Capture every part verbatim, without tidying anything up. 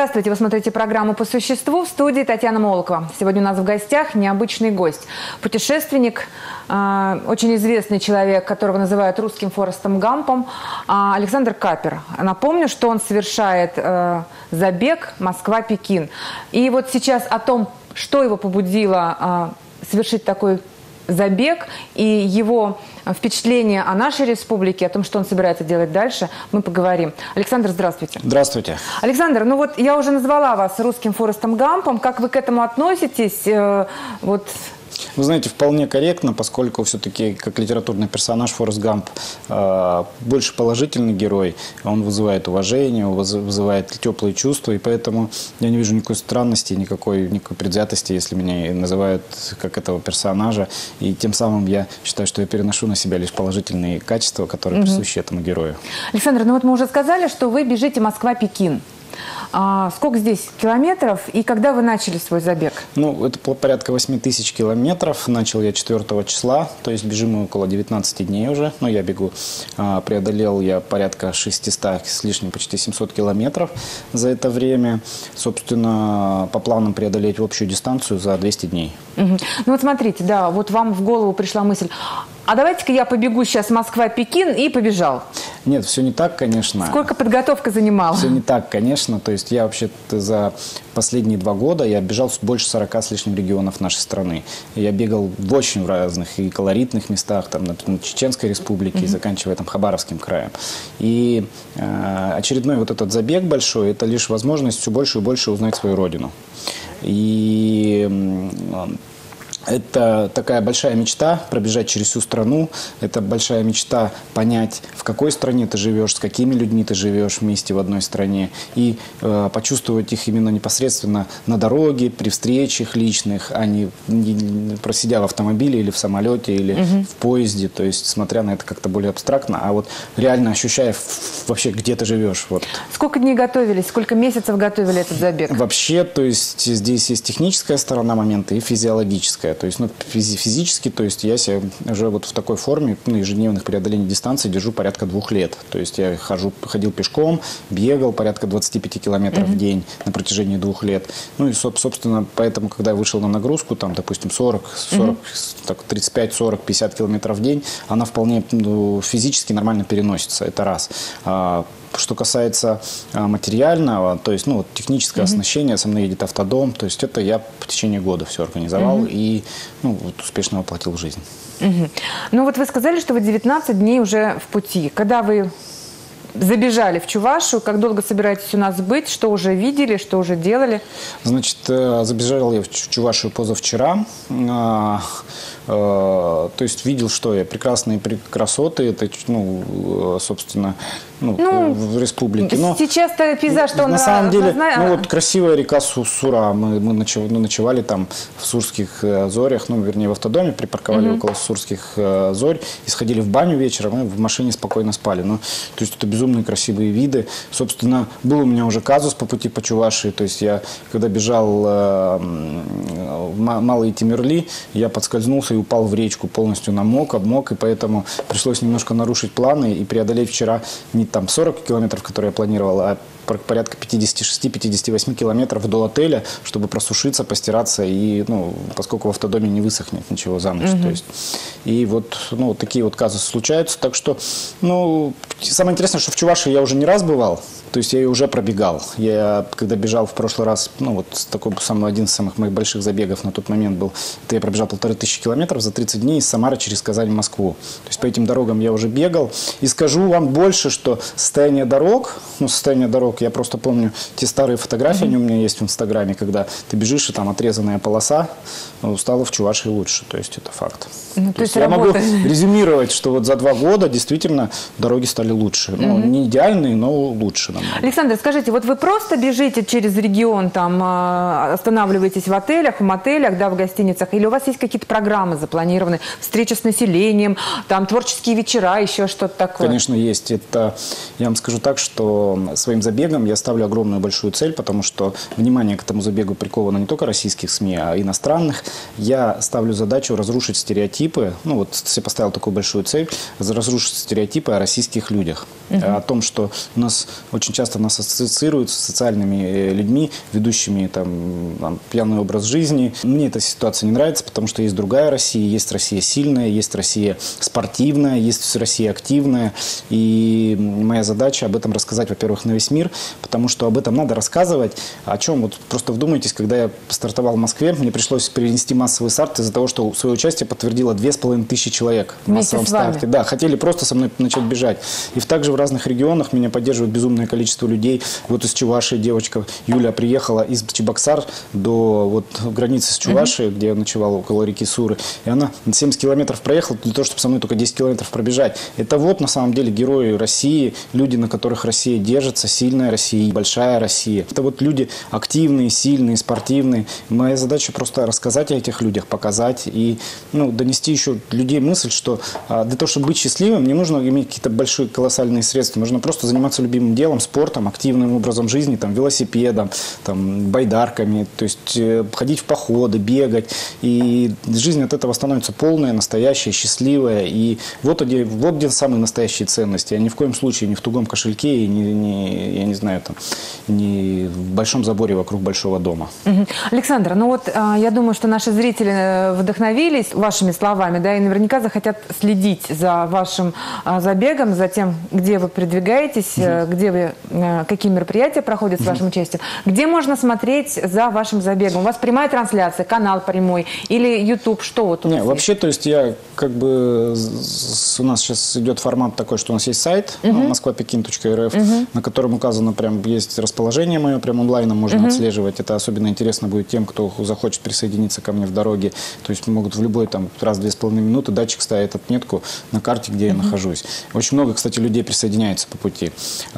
Здравствуйте, вы смотрите программу «По существу», в студии Татьяна Молокова. Сегодня у нас в гостях необычный гость. Путешественник, э, очень известный человек, которого называют русским Форестом Гампом, э, Александр Капер. Напомню, что он совершает э, забег Москва-Пекин. И вот сейчас о том, что его побудило э, совершить такой забег и его впечатление о нашей республике, о том, что он собирается делать дальше, мы поговорим. Александр, здравствуйте. Здравствуйте. Александр, ну вот я уже назвала вас русским Форестом Гампом. Как вы к этому относитесь? Э, вот... Вы знаете, вполне корректно, поскольку все-таки как литературный персонаж Форест Гамп э, больше положительный герой. Он вызывает уважение, вызывает теплые чувства, и поэтому я не вижу никакой странности, никакой, никакой предвзятости, если меня называют как этого персонажа. И тем самым я считаю, что я переношу на себя лишь положительные качества, которые угу. присущи этому герою. Александр, ну вот мы уже сказали, что вы бежите Москва-Пекин. А сколько здесь километров и когда вы начали свой забег? Ну, это порядка восьми тысяч километров. Начал я четвёртого числа, то есть бежим мы около девятнадцати дней уже. Но я бегу. Преодолел я порядка шестисот с лишним, почти семьсот километров за это время. Собственно, по планам преодолеть общую дистанцию за двести дней. Угу. Ну вот смотрите, да, вот вам в голову пришла мысль, а давайте-ка я побегу сейчас Москва-Пекин, и побежал. Нет, все не так, конечно. Сколько подготовка занимала? Все не так, конечно. То есть я вообще-то за последние два года я бежал больше сорока с лишним регионов нашей страны. Я бегал в очень разных и колоритных местах, там, например, Чеченской республике, mm-hmm. заканчивая там Хабаровским краем. И э, очередной вот этот забег большой, это лишь возможность все больше и больше узнать свою родину. И... Э, Это такая большая мечта пробежать через всю страну. Это большая мечта понять, в какой стране ты живешь, с какими людьми ты живешь вместе в одной стране. И э, почувствовать их именно непосредственно на дороге, при встречах личных, а не, не просидя в автомобиле или в самолете, или угу. в поезде. То есть, смотря на это как-то более абстрактно, а вот реально ощущая вообще, где ты живешь. Вот. Сколько дней готовились? Сколько месяцев готовили этот забег? Вообще, то есть, здесь есть техническая сторона момента и физиологическая. То есть, ну, физи физически, то есть я себя уже вот в такой форме, ну, ежедневных преодолений дистанции держу порядка двух лет. То есть я хожу, ходил пешком, бегал порядка двадцати пяти километров mm-hmm. в день на протяжении двух лет. Ну и, собственно, поэтому, когда я вышел на нагрузку, там, допустим, сорок, сорок, mm-hmm. так, тридцать пять, сорок, пятьдесят километров в день, она вполне ну, физически нормально переносится. Это раз. Что касается а, материального, то есть, ну, вот, техническое mm-hmm. оснащение, со мной едет автодом, то есть это я в течение года все организовал mm-hmm. и ну, вот, успешно воплотил в жизнь. Mm-hmm. Ну вот вы сказали, что вы девятнадцать дней уже в пути. Когда вы забежали в Чувашию, как долго собираетесь у нас быть, что уже видели, что уже делали? Значит, забежал я в Чувашию позавчера. То есть видел, что я прекрасные красоты, это, ну, собственно, ну, ну, в республике. Но сейчас-то пейзаж, что он на самом деле, знаю. ну вот красивая река Сура, мы, мы ночевали, ну, ночевали там в Сурских зорях, ну, вернее, в автодоме, припарковали mm-hmm. около Сурских зорь, и сходили в баню вечером, и в машине спокойно спали. Ну, то есть это безумные красивые виды. Собственно, был у меня уже казус по пути по Чувашии, то есть я, когда бежал э, в Малый Темирли, я подскользнулся и упал в речку, полностью намок, обмок, и поэтому пришлось немножко нарушить планы и преодолеть вчера не там сорок километров, которые я планировал, а порядка пятидесяти шести — пятидесяти восьми километров до отеля, чтобы просушиться, постираться, и, ну, поскольку в автодоме не высохнет ничего за ночь. Mm-hmm. То есть, и вот, ну, вот такие вот казусы случаются. Так что, ну, самое интересное, что в Чувашии я уже не раз бывал, то есть я ее уже пробегал. Я, когда бежал в прошлый раз, ну, вот такой самый, один из самых моих больших забегов на тот момент был, это я пробежал полторы тысячи километров за тридцать дней из Самары через Казань в Москву. То есть по этим дорогам я уже бегал. И скажу вам больше, что состояние дорог, ну, состояние дорог, я просто помню те старые фотографии, mm-hmm. они у меня есть в Инстаграме, когда ты бежишь, и там отрезанная полоса, стало в Чувашии лучше. То есть это факт. Ну, то то есть есть я могу работает. резюмировать, что вот за два года действительно дороги стали лучше. Mm-hmm. Ну, не идеальные, но лучше намного. Александр, скажите, вот вы просто бежите через регион, там останавливаетесь в отелях, в мотелях, да, в гостиницах, или у вас есть какие-то программы запланированы, встречи с населением, там творческие вечера, еще что-то такое? Конечно, есть. Это, я вам скажу так, что своим забегом я ставлю огромную большую цель, потому что внимание к этому забегу приковано не только российских СМИ, а иностранных. Я ставлю задачу разрушить стереотипы, ну вот я поставил такую большую цель, разрушить стереотипы о российских людях, uh-huh. о том, что у нас очень часто нас ассоциируют с социальными людьми, ведущими там, там, пьяный образ жизни. Мне эта ситуация не нравится, потому что есть другая Россия, есть Россия сильная, есть Россия спортивная, есть Россия активная. И моя задача об этом рассказать, во-первых, на весь мир, потому что об этом надо рассказывать. О чем? Вот просто вдумайтесь, когда я стартовал в Москве, мне пришлось перенести массовый старт из-за того, что свое участие подтвердило две с половиной тысячи человек в массовом старте. Да, хотели просто со мной начать бежать. И также в разных регионах меня поддерживает безумное количество людей. Вот из Чувашии девочка Юля приехала из Чебоксар до вот, границы с Чувашией, uh-huh. где я ночевал около реки Суры. И она семьдесят километров проехала для того, чтобы со мной только десять километров пробежать. Это вот на самом деле герои России, люди, на которых Россия держится, сильная Россия, большая Россия. Это вот люди активные, сильные, спортивные. Моя задача просто рассказать о этих людях, показать и ну, донести еще людей мысль, что а, для того, чтобы быть счастливым, не нужно иметь какие-то большие колоссальные средства. Нужно просто заниматься любимым делом, спортом, активным образом жизни, там, велосипедом, там, байдарками, то есть э, ходить в походы, бегать. И жизнь от этого становится полная, настоящая, счастливая. И вот где, вот где самые настоящие ценности. А ни в коем случае не в тугом кошельке и не, не, я не знаю, там, не в большом заборе вокруг большого дома. Угу. Александр, ну вот э, я думаю, что наши зрители вдохновились вашими словами, да, и наверняка захотят следить за вашим э, забегом, за тем, где вы передвигаетесь, угу. где вы, э, какие мероприятия проходят с вашим участием. Где можно смотреть за вашим забегом? У вас прямая трансляция, канал прямой или YouTube? Что вот у Не, вас вообще, есть? то есть я как бы у нас сейчас идет формат такой, что у нас есть сайт uh-huh. москва пекин точка эр эф, uh-huh. на котором указано прям есть расположение мое, прям онлайном можно uh-huh. отслеживать. Это особенно интересно будет тем, кто захочет присоединиться ко мне в дороге. То есть могут в любой там раз-две с половиной минуты датчик ставит отметку на карте, где uh-huh. я нахожусь. Очень много, кстати, людей присоединяются по пути.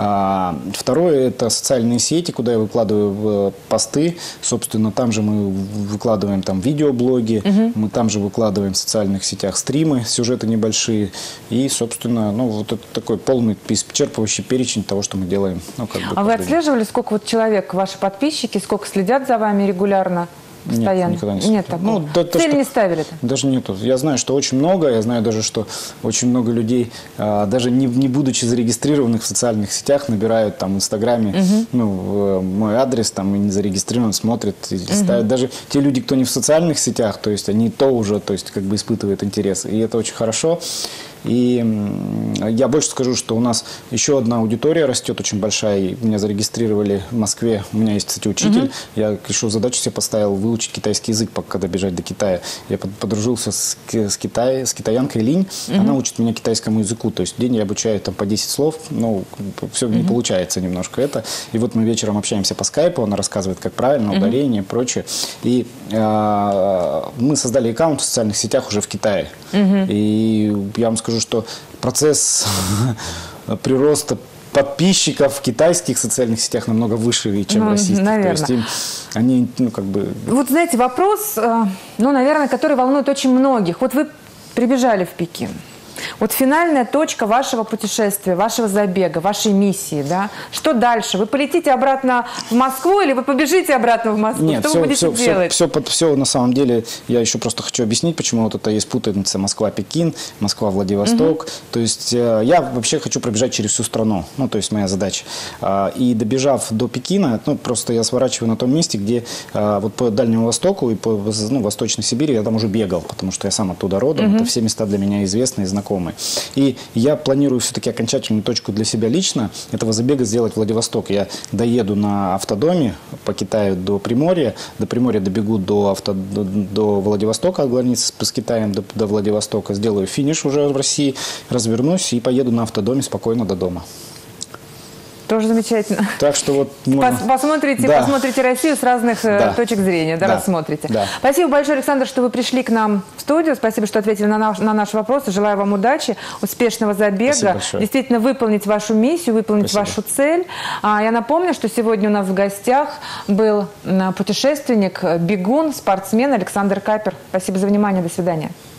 А, второе, это социальные сети, куда я выкладываю посты. Собственно, там же мы выкладываем там видеоблоги, uh-huh. мы там же выкладываем в социальных сетях стримы, сюжеты небольшие. И, собственно, ну, вот это такой полный, исчерпывающий перечень того, что мы делаем. Ну, как бы, а вы отслеживали, сколько вот человек, ваши подписчики, сколько следят за вами регулярно? Постоянно? Нет, никогда не Нет такого. Ну, да, то, Цели что... не ставили-то? Даже нету. Я знаю, что очень много. Я знаю даже, что очень много людей, а, даже не, не будучи зарегистрированных в социальных сетях, набирают там в Инстаграме угу. ну, мой адрес, там и не зарегистрирован, смотрят, и угу. ставят. Даже те люди, кто не в социальных сетях, то есть они то уже, то есть как бы испытывают интерес. И это очень хорошо. И я больше скажу, что у нас еще одна аудитория растет очень большая. Меня зарегистрировали в Москве. У меня есть, кстати, учитель. Uh-huh. Я решил задачу себе поставил выучить китайский язык, пока добежать до Китая. Я подружился с, с, Китай, с китаянкой Линь. Uh-huh. Она учит меня китайскому языку. То есть в день я обучаю там по десять слов. Но все uh-huh. не получается немножко это. И вот мы вечером общаемся по скайпу. Она рассказывает, как правильно, ударение uh-huh. и прочее. И э, мы создали аккаунт в социальных сетях уже в Китае. Uh-huh. И я вам скажу, что процесс прироста подписчиков в китайских социальных сетях намного выше, чем ну, в российских. наверное. То есть им, они, ну, как бы... Вот знаете, вопрос, ну, наверное, который волнует очень многих. Вот вы прибежали в Пекин. Вот финальная точка вашего путешествия, вашего забега, вашей миссии, да? Что дальше? Вы полетите обратно в Москву или вы побежите обратно в Москву? Нет, что все, вы будете все, делать? Все, все, все на самом деле, я еще просто хочу объяснить, почему вот это есть путаница Москва-Пекин, Москва-Владивосток. Угу. То есть э, я вообще хочу пробежать через всю страну, ну, то есть моя задача. Э, и добежав до Пекина, ну, просто я сворачиваю на том месте, где э, вот по Дальнему Востоку и по ну, Восточной Сибири я там уже бегал, потому что я сам оттуда родом, угу. это все места для меня известные и знакомые. И я планирую все-таки окончательную точку для себя лично этого забега сделать Владивосток. Я доеду на автодоме по Китаю до Приморья, до Приморья добегу до, авто, до, до Владивостока, от границы с Китаем до, до Владивостока, сделаю финиш уже в России, развернусь и поеду на автодоме спокойно до дома. Тоже замечательно. Так что вот можно... посмотрите, да. посмотрите Россию с разных да. точек зрения, да, да. рассмотрите. Да. Спасибо большое, Александр, что вы пришли к нам в студию. Спасибо, что ответили на наш, на наши вопросы. Желаю вам удачи, успешного забега. Действительно выполнить вашу миссию, выполнить Спасибо. вашу цель. А, я напомню, что сегодня у нас в гостях был путешественник, бегун, спортсмен Александр Капер. Спасибо за внимание. До свидания.